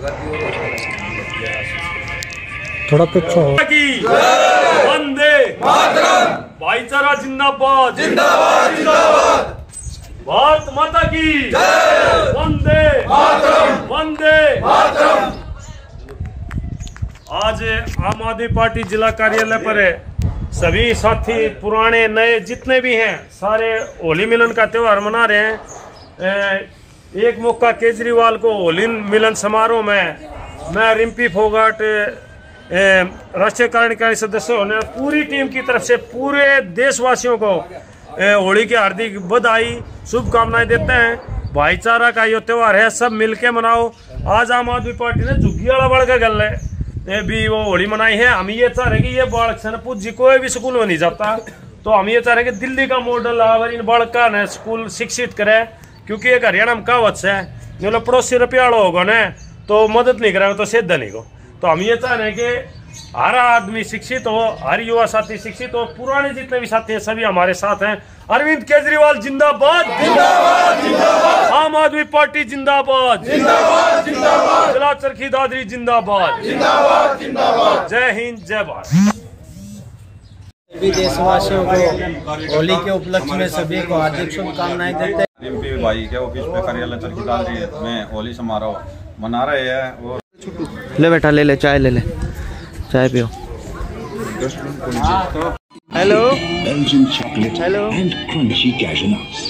थोड़ा पीछे हो। वंदे मातरम, भाईचारा जिंदाबाद जिंदाबाद जिंदाबाद, भारत माता की वंदे मातरम वंदे मातरम। आज आम आदमी पार्टी जिला कार्यालय पर है। सभी साथी पुराने नए जितने भी हैं सारे होली मिलन का त्यौहार मना रहे हैं। एक मौका केजरीवाल को होली मिलन समारोह में मैं रिम्पी फोगाट राष्ट्रीय कार्यकारिणी सदस्य होने पूरी टीम की तरफ से पूरे देशवासियों को होली की हार्दिक बधाई शुभकामनाएं देते हैं। भाईचारा का ये त्यौहार है, सब मिलके मनाओ। आज आम आदमी पार्टी ने झुग्गी वाला बढ़ के गल है भी वो होली मनाई है। हम ये चाह रहे कि ये बालक सनपुत जी कोई भी स्कूल में नहीं जाता, तो हम ये चाह रहे कि दिल्ली का मॉडल अगर इन बालका ने स्कूल शिक्षित करे, क्योंकि एक हरियाणा में कहावत है जो पड़ोसी रुपयाड़ो होगा न तो मदद नहीं करेगा तो सेध नहीं को। तो हम ये चाह रहे हैं कि हर आदमी शिक्षित हो, हर युवा साथी शिक्षित हो। पुराने जितने भी साथी हैं सभी हमारे साथ हैं। अरविंद केजरीवाल जिंदाबाद जिंदाबाद जिंदाबाद, आम आदमी पार्टी जिंदाबाद जिंदाबाद जिंदाबाद, जिला चरखी दादरी जिंदाबाद जिंदाबाद जिंदाबाद। जय हिंद जय भारत। सभी देशवासियों को होली के उपलक्ष्य में सभी को हार्दिक शुभकामनाएं देते हैं। रिम्पी भाई के ऑफिस पे कार्यालय चरखी दादरी में होली समारोह मना रहे हैं। और ले बेटा ले चाय ले चाय पियो। Hello Belgian chocolate and crunchy cashew nuts.